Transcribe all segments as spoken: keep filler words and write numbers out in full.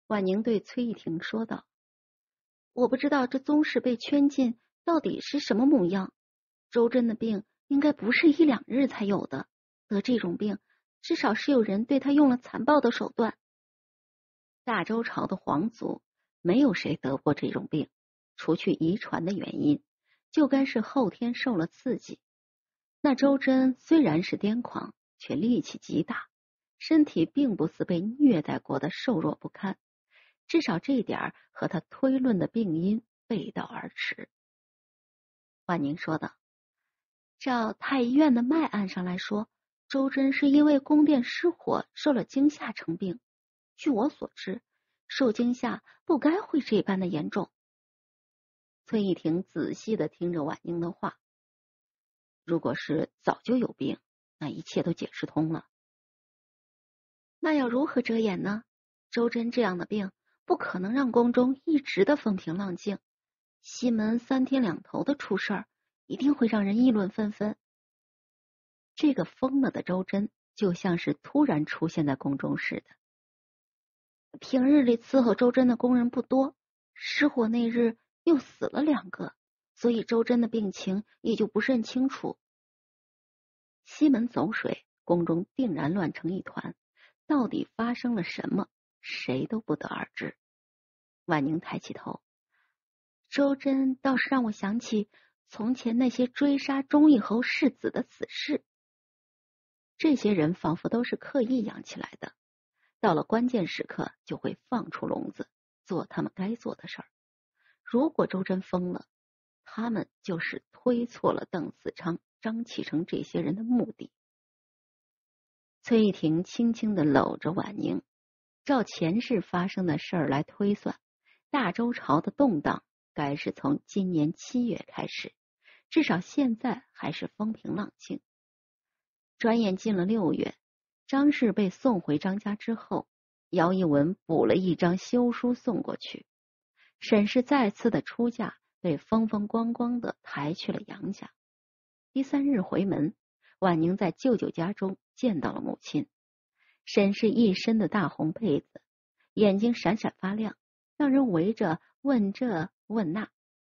婉宁对崔一婷说道：我不知道这宗室被圈禁到底是什么模样，周真的病应该不是一两日才有的，得这种病至少是有人对他用了残暴的手段。大周朝的皇族没有谁得过这种病，除去遗传的原因，就该是后天受了刺激。那周真虽然是癫狂，却力气极大，身体并不似被虐待过的瘦弱不堪，至少这一点和他推论的病因背道而驰。万宁说道：照太医院的脉案上来说，周真是因为宫殿失火受了惊吓成病，据我所知，受惊吓不该会这般的严重。崔一婷仔细的听着婉宁的话，如果是早就有病，那一切都解释通了。那要如何遮掩呢？周真这样的病不可能让宫中一直的风平浪静，西门三天两头的出事儿，一定会让人议论纷纷。这个疯了的周真就像是突然出现在宫中似的。平日里伺候周真的工人不多，失火那日又死了两个，所以周真的病情也就不甚清楚。西门走水，宫中定然乱成一团，到底发生了什么，谁都不得而知。婉宁抬起头，周真倒是让我想起从前那些追杀忠义侯世子的死士。这些人仿佛都是刻意养起来的，到了关键时刻就会放出笼子，做他们该做的事儿。如果周真疯了，他们就是推错了邓嗣昌、张启成这些人的目的。崔一婷轻轻地搂着婉宁，照前世发生的事儿来推算，大周朝的动荡该是从今年七月开始，至少现在还是风平浪静。转眼进了六月，张氏被送回张家之后，姚一文补了一张休书送过去，沈氏再次的出嫁，被风风光光的抬去了杨家。第三日回门，婉宁在舅舅家中见到了母亲。沈氏一身的大红被子，眼睛闪闪发亮，让人围着问这问那。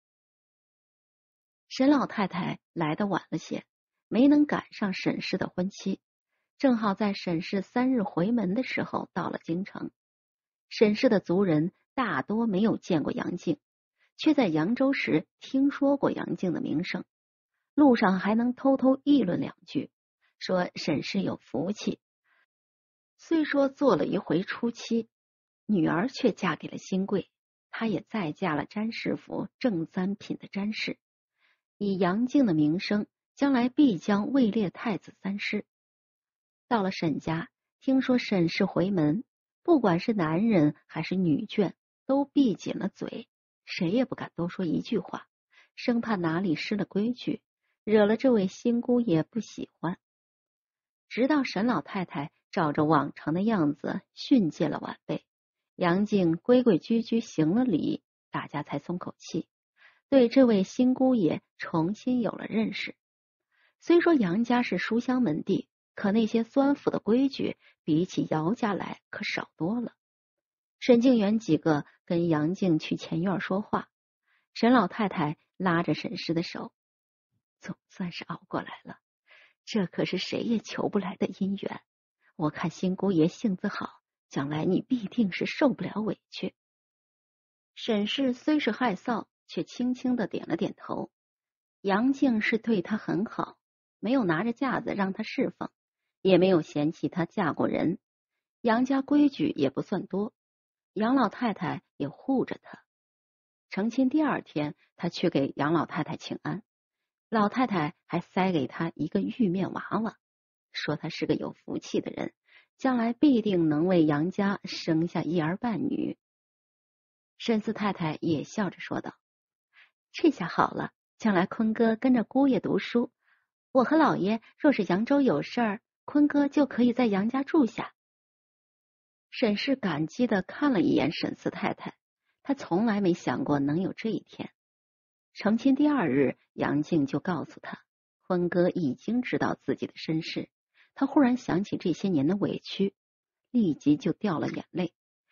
沈老太太来得晚了些，没能赶上沈氏的婚期，正好在沈氏三日回门的时候到了京城。沈氏的族人大多没有见过杨静，却在扬州时听说过杨静的名声，路上还能偷偷议论两句，说沈氏有福气。虽说做了一回初妻，女儿却嫁给了新贵，她也再嫁了詹师傅正三品的詹氏，以杨静的名声，将来必将位列太子三师。到了沈家，听说沈氏回门，不管是男人还是女眷，都闭紧了嘴，谁也不敢多说一句话，生怕哪里失了规矩，惹了这位新姑爷不喜欢。直到沈老太太照着往常的样子训诫了晚辈，杨静规规矩矩行了礼，大家才松口气，对这位新姑爷重新有了认识。虽说杨家是书香门第，可那些酸腐的规矩比起姚家来可少多了。沈静远几个跟杨静去前院说话，沈老太太拉着沈氏的手，总算是熬过来了，这可是谁也求不来的姻缘。我看新姑爷性子好，将来你必定是受不了委屈。沈氏虽是害臊，却轻轻的点了点头。杨静是对她很好，没有拿着架子让她侍奉，也没有嫌弃她嫁过人。杨家规矩也不算多，杨老太太也护着她。成亲第二天，她去给杨老太太请安，老太太还塞给她一个玉面娃娃，说她是个有福气的人，将来必定能为杨家生下一儿半女。沈四太太也笑着说道：这下好了，将来坤哥跟着姑爷读书，我和老爷若是扬州有事儿，坤哥就可以在杨家住下。沈氏感激地看了一眼沈四太太，她从来没想过能有这一天。成亲第二日，杨静就告诉他，坤哥已经知道自己的身世。他忽然想起这些年的委屈，立即就掉了眼泪。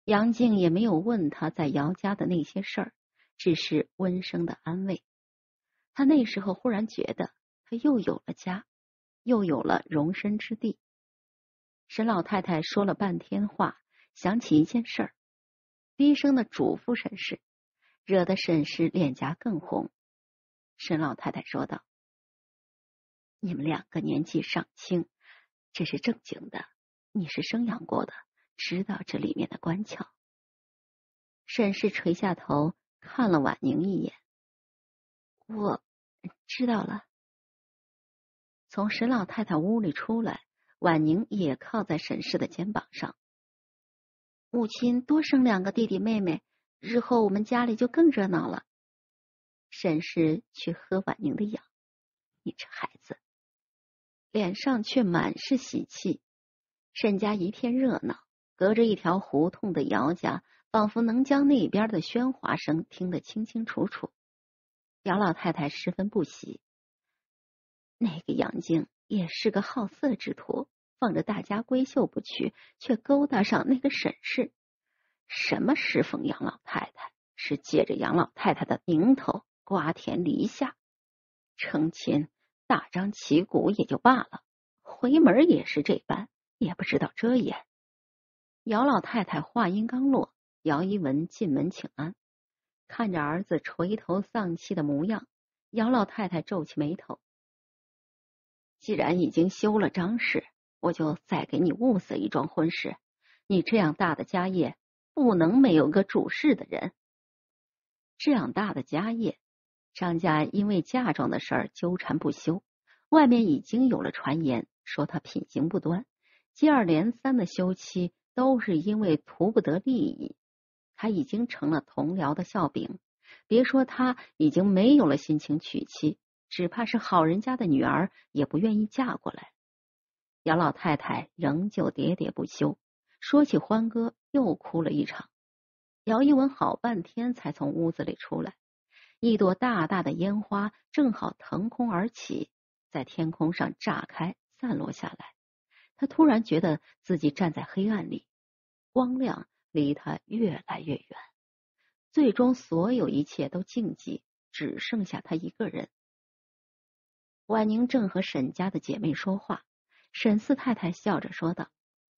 杨静也没有问他在姚家的那些事儿，只是温声的安慰。他那时候忽然觉得他又有了家，又有了容身之地。沈老太太说了半天话，想起一件事儿，低声的嘱咐沈氏，惹得沈氏脸颊更红。沈老太太说道：你们两个年纪尚轻，这是正经的，你是生养过的，知道这里面的关窍。沈氏垂下头看了婉宁一眼：我知道了。从沈老太太屋里出来，婉宁也靠在沈氏的肩膀上。母亲多生两个弟弟妹妹，日后我们家里就更热闹了。沈氏去喝婉宁的养，你这孩子，脸上却满是喜气。沈家一片热闹，隔着一条胡同的姚家仿佛能将那边的喧哗声听得清清楚楚。姚老太太十分不喜，那个杨静也是个好色之徒，放着大家闺秀不娶，却勾搭上那个沈氏。什么侍奉杨老太太，是借着杨老太太的名头瓜田李下，成亲大张旗鼓也就罢了，回门也是这般，也不知道遮掩。姚老太太话音刚落，姚一文进门请安，看着儿子垂头丧气的模样，姚老太太皱起眉头：既然已经休了张氏，我就再给你物色一桩婚事。你这样大的家业，不能没有个主事的人。这样大的家业，张家因为嫁妆的事儿纠缠不休，外面已经有了传言，说他品行不端，接二连三的休妻都是因为图不得利益。他已经成了同僚的笑柄，别说他已经没有了心情娶妻，只怕是好人家的女儿也不愿意嫁过来。姚老太太仍旧喋喋不休，说起欢歌又哭了一场。姚一文好半天才从屋子里出来，一朵大大的烟花正好腾空而起，在天空上炸开散落下来。他突然觉得自己站在黑暗里，光亮离他越来越远，最终所有一切都静寂，只剩下他一个人。婉宁正和沈家的姐妹说话，沈四太太笑着说道：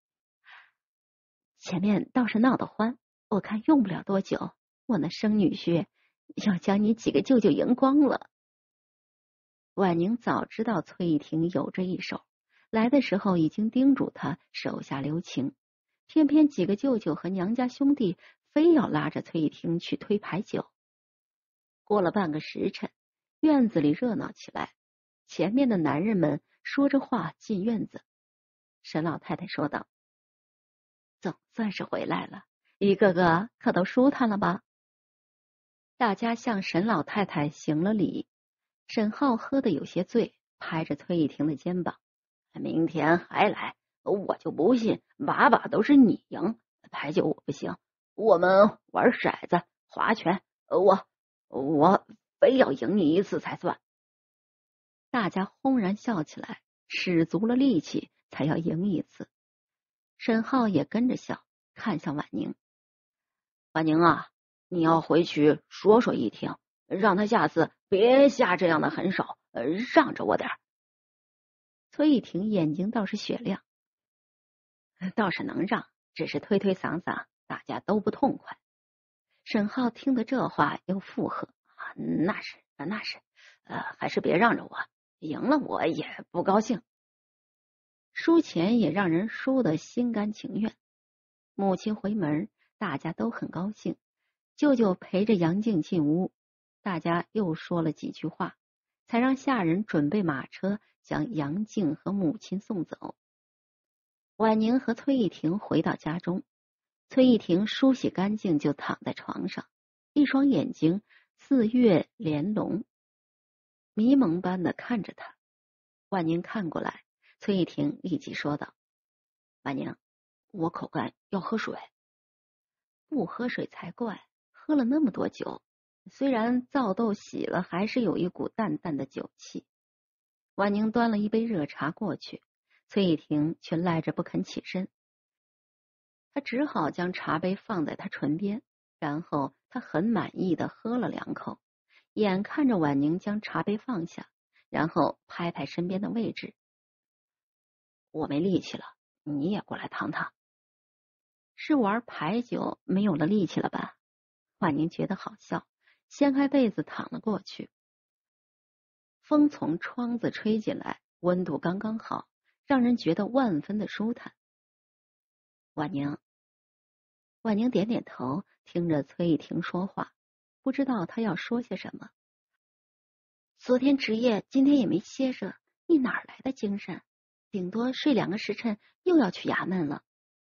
前面倒是闹得欢，我看用不了多久，我那生女婿要将你几个舅舅赢光了。婉宁早知道崔一婷有这一手，来的时候已经叮嘱他手下留情，偏偏几个舅舅和娘家兄弟非要拉着崔一婷去推牌九。过了半个时辰，院子里热闹起来，前面的男人们说着话进院子。沈老太太说道：总算是回来了，一个个可都舒坦了吧？大家向沈老太太行了礼。沈浩喝得有些醉，拍着崔一婷的肩膀：明天还来，我就不信把把都是你赢，牌九我不行，我们玩骰子划拳，我我非要赢你一次才算。大家轰然笑起来，使足了力气才要赢一次。沈浩也跟着笑，看向婉宁：婉宁啊，你要回去说说一婷，让他下次别下这样的狠手，让着我点。崔一婷眼睛倒是雪亮：倒是能让，只是推推搡搡，大家都不痛快。沈浩听得这话又附和：啊，那是那是，呃，还是别让着我，赢了我也不高兴。输钱也让人输得心甘情愿。母亲回门，大家都很高兴。舅舅陪着杨静进屋，大家又说了几句话，才让下人准备马车将杨静和母亲送走。婉宁和崔一婷回到家中，崔一婷梳洗干净就躺在床上，一双眼睛似月连笼，迷蒙般的看着他。婉宁看过来，崔一婷立即说道：婉宁，我口干，要喝水。不喝水才怪，喝了那么多酒，虽然皂豆洗了，还是有一股淡淡的酒气。婉宁端了一杯热茶过去，崔一婷却赖着不肯起身。 他只好将茶杯放在他唇边，然后他很满意的喝了两口，眼看着婉宁将茶杯放下，然后拍拍身边的位置。我没力气了，你也过来躺躺。是玩牌九没有了力气了吧？婉宁觉得好笑，掀开被子躺了过去。风从窗子吹进来，温度刚刚好，让人觉得万分的舒坦。婉宁，婉宁点点头，听着崔一婷说话，不知道她要说些什么。昨天值夜，今天也没歇着，你哪来的精神？顶多睡两个时辰，又要去衙门了。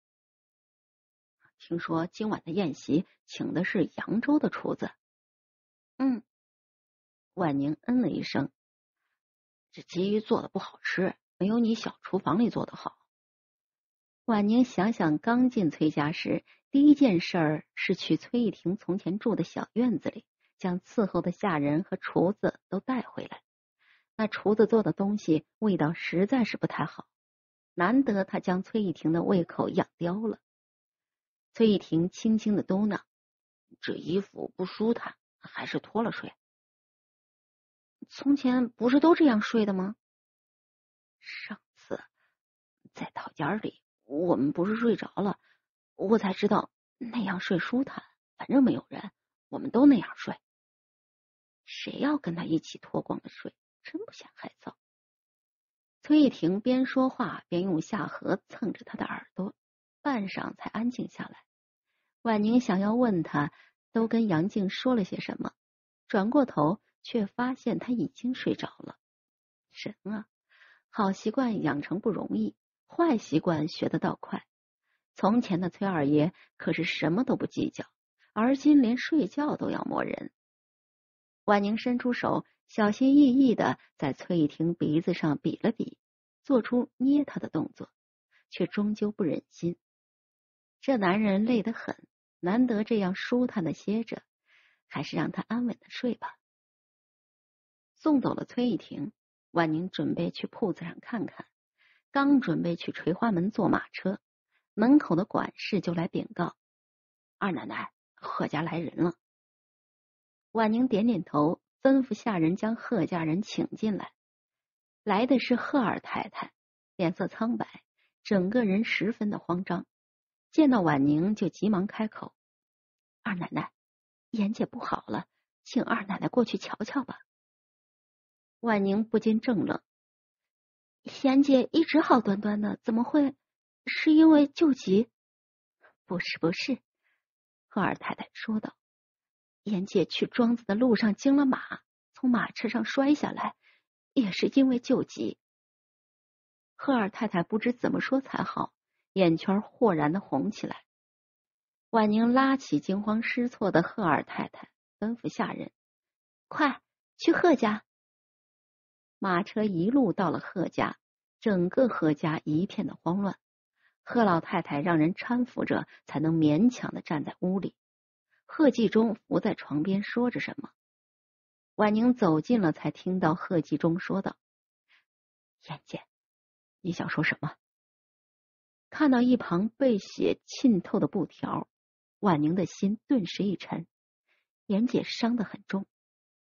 听说今晚的宴席请的是扬州的厨子。嗯，婉宁嗯了一声。这鲫鱼做的不好吃，没有你小厨房里做的好。婉宁想想刚进崔家时，第一件事儿是去崔一婷从前住的小院子里，将伺候的下人和厨子都带回来。那厨子做的东西味道实在是不太好，难得他将崔一婷的胃口养刁了。崔一婷轻轻的嘟囔：这衣服不舒坦，还是脱了睡。从前不是都这样睡的吗？上次在套间里，我们不是睡着了，我才知道那样睡舒坦，反正没有人，我们都那样睡。谁要跟他一起脱光了睡，真不嫌害臊。崔一婷边说话边用下颌蹭着他的耳朵，半晌才安静下来。婉宁想要问他都跟杨静说了些什么，转过头却发现他已经睡着了。神啊，好习惯养成不容易，坏习惯学得倒快。从前的崔二爷可是什么都不计较，而今连睡觉都要磨人。婉宁伸出手，小心翼翼的在崔一婷鼻子上比了比，做出捏他的动作，却终究不忍心。这男人累得很，难得这样舒坦的歇着，还是让他安稳的睡吧。送走了崔一婷，婉宁准备去铺子上看看，刚准备去垂花门坐马车，门口的管事就来禀告：二奶奶，贺家来人了。婉宁点点头，吩咐下人将贺家人请进来。来的是贺二太太，脸色苍白，整个人十分的慌张，见到婉宁就急忙开口：二奶奶，妍姐不好了，请二奶奶过去瞧瞧吧。婉宁不禁怔愣，妍姐一直好端端的，怎么会？是因为救急？不是不是，贺二太太说道，妍姐去庄子的路上惊了马，从马车上摔下来，也是因为救急。贺二太太不知怎么说才好，眼圈豁然的红起来。婉宁拉起惊慌失措的贺二太太，吩咐下人：快去贺家。马车一路到了贺家，整个贺家一片的慌乱。贺老太太让人搀扶着，才能勉强的站在屋里。贺继忠伏在床边说着什么。婉宁走近了，才听到贺继忠说道：妍姐，你想说什么？看到一旁被血浸透的布条，婉宁的心顿时一沉。妍姐伤得很重。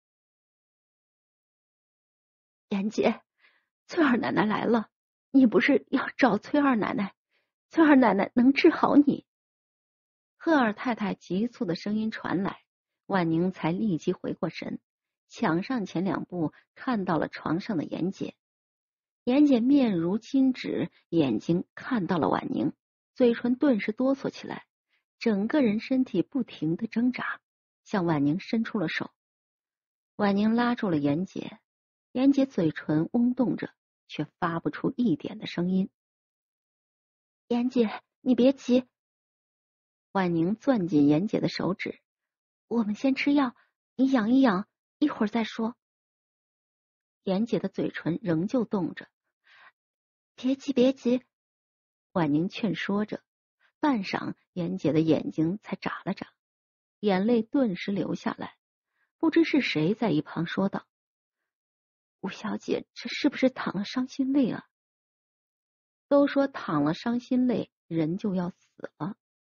妍姐，崔二奶奶来了，你不是要找崔二奶奶？崔二奶奶能治好你。贺二太太急促的声音传来，婉宁才立即回过神，抢上前两步，看到了床上的妍姐。妍姐面如金纸，眼睛看到了婉宁，嘴唇顿时哆嗦起来，整个人身体不停的挣扎，向婉宁伸出了手。婉宁拉住了妍姐，妍姐嘴唇嗡动着，却发不出一点的声音。妍姐，你别急。婉宁攥紧妍姐的手指，我们先吃药，你养一养，一会儿再说。妍姐的嘴唇仍旧动着。别急别急，婉宁劝说着，半晌妍姐的眼睛才眨了眨，眼泪顿时流下来。不知是谁在一旁说道：吴小姐这是不是淌了伤心泪啊？都说淌了伤心泪，人就要死了，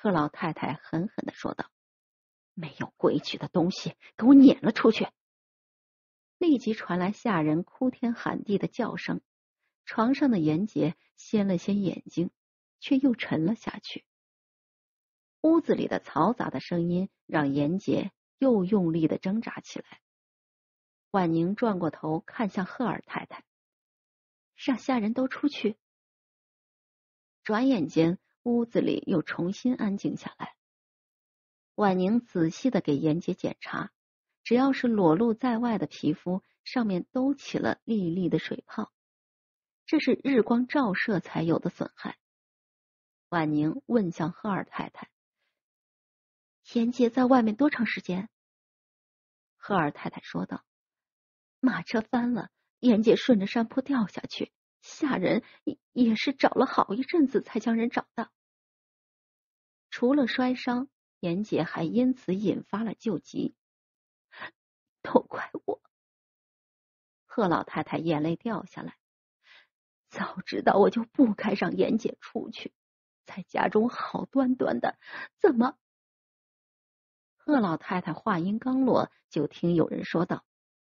贺老太太狠狠地说道：“没有规矩的东西，给我撵了出去！”立即传来下人哭天喊地的叫声。床上的严杰掀了掀眼睛，却又沉了下去。屋子里的嘈杂的声音让严杰又用力的挣扎起来。婉宁转过头看向赫尔太太，让下人都出去。转眼间，屋子里又重新安静下来。婉宁仔细的给严杰检查，只要是裸露在外的皮肤，上面都起了粒粒的水泡，这是日光照射才有的损害。婉宁问向赫尔太太：“严杰在外面多长时间？”赫尔太太说道：“马车翻了，严杰顺着山坡掉下去，下人也是找了好一阵子才将人找到。除了摔伤，严杰还因此引发了救急。都怪我！”贺老太太眼泪掉下来，早知道我就不该让严姐出去，在家中好端端的，怎么？贺老太太话音刚落，就听有人说道：“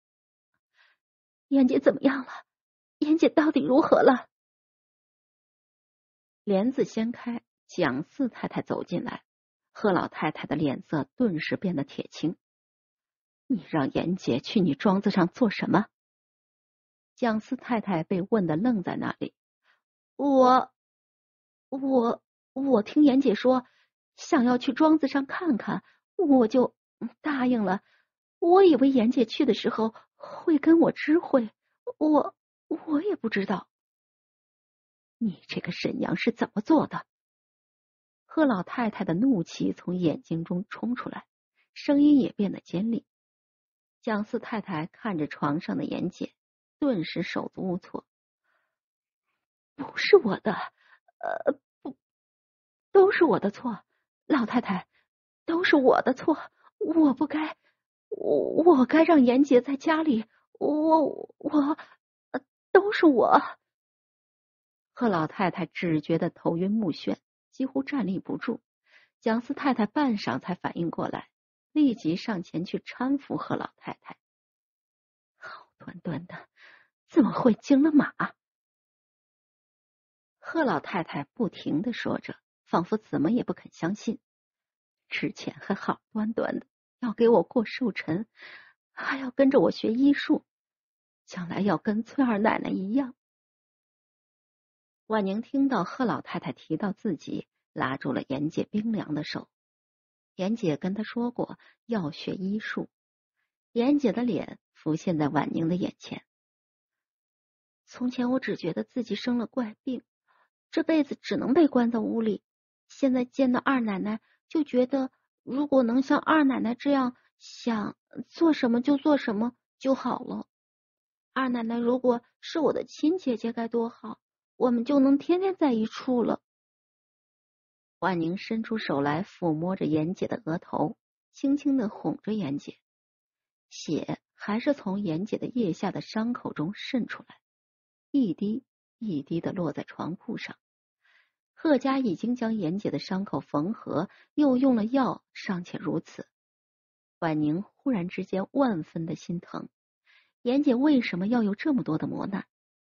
严姐怎么样了？严姐到底如何了？”帘子掀开，蒋四太太走进来，贺老太太的脸色顿时变得铁青。“你让严姐去你庄子上做什么？”蒋四太太被问得愣在那里。我我我听严姐说想要去庄子上看看，我就答应了。我以为严姐去的时候会跟我知会，我我也不知道。你这个沈阳是怎么做的？贺老太太的怒气从眼睛中冲出来，声音也变得尖利。蒋四太太看着床上的严姐，顿时手足无措。不是我的，呃，不，都是我的错，老太太，都是我的错，我不该，我我该让严杰在家里，我我，呃，都是我。贺老太太只觉得头晕目眩，几乎站立不住。蒋四太太半晌才反应过来，立即上前去搀扶贺老太太。好端端的，怎么会惊了马？贺老太太不停地说着，仿佛怎么也不肯相信。之前还好端端的，要给我过寿辰，还要跟着我学医术，将来要跟崔二奶奶一样。婉宁听到贺老太太提到自己，拉住了严姐冰凉的手。严姐跟她说过要学医术。严姐的脸浮现在婉宁的眼前。从前我只觉得自己生了怪病，这辈子只能被关在屋里。现在见到二奶奶，就觉得如果能像二奶奶这样，想做什么就做什么就好了。二奶奶如果是我的亲姐姐该多好，我们就能天天在一处了。婉宁伸出手来抚摸着严姐的额头，轻轻的哄着严姐。血还是从严姐的腋下的伤口中渗出来，一滴一滴的落在床铺上。贺家已经将严姐的伤口缝合，又用了药，尚且如此。婉宁忽然之间万分的心疼，严姐为什么要有这么多的磨难？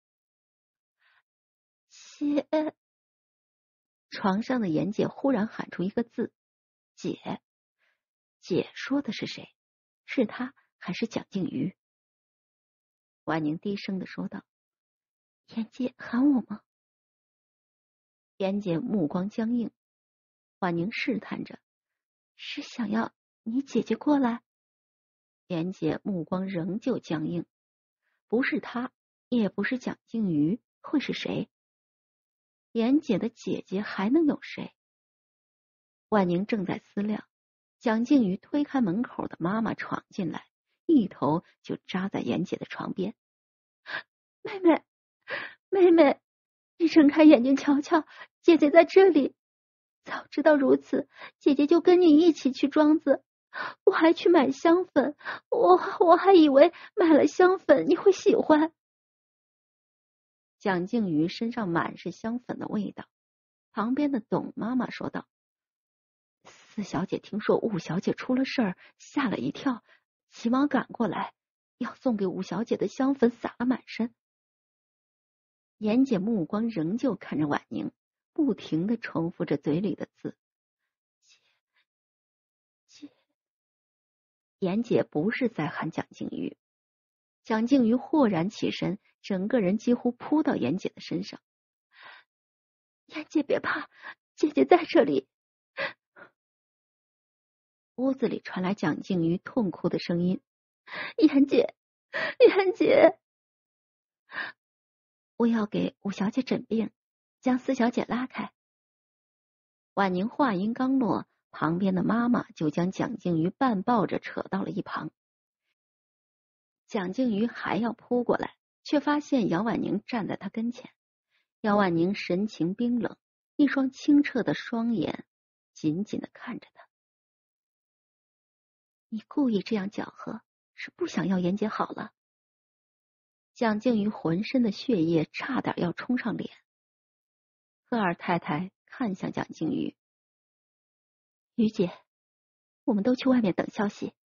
姐，床上的严姐忽然喊出一个字：姐。姐说的是谁？是她还是蒋静瑜？婉宁低声的说道：严姐喊我吗？严姐目光僵硬，婉宁试探着：是想要你姐姐过来？严姐目光仍旧僵硬，不是她，也不是蒋静瑜，会是谁？严姐的姐姐还能有谁？婉宁正在思量，蒋静瑜推开门口的妈妈闯进来，一头就扎在严姐的床边。妹妹，妹妹，你睁开眼睛瞧瞧，姐姐在这里。早知道如此，姐姐就跟你一起去庄子，我还去买香粉，我我还以为买了香粉你会喜欢。蒋静瑜身上满是香粉的味道，旁边的董妈妈说道： 四小姐听说五小姐出了事儿，吓了一跳，急忙赶过来，要送给五小姐的香粉洒了满身。严姐目光仍旧看着婉宁，不停地重复着嘴里的字。姐姐。严姐不是在喊蒋静瑜。蒋静瑜豁然起身，整个人几乎扑到严姐的身上。严姐别怕，姐姐在这里。屋子里传来蒋静瑜痛哭的声音。严姐，严姐，我要给五小姐诊病，将四小姐拉开。婉宁话音刚落，旁边的妈妈就将蒋静瑜半抱着扯到了一旁。蒋静瑜还要扑过来，却发现姚婉宁站在他跟前。姚婉宁神情冰冷，一双清澈的双眼紧紧地看着他。你故意这样搅和，是不想要严姐好了。蒋静瑜浑身的血液差点要冲上脸。贺二太太看向蒋静瑜。瑜姐，我们都去外面等消息。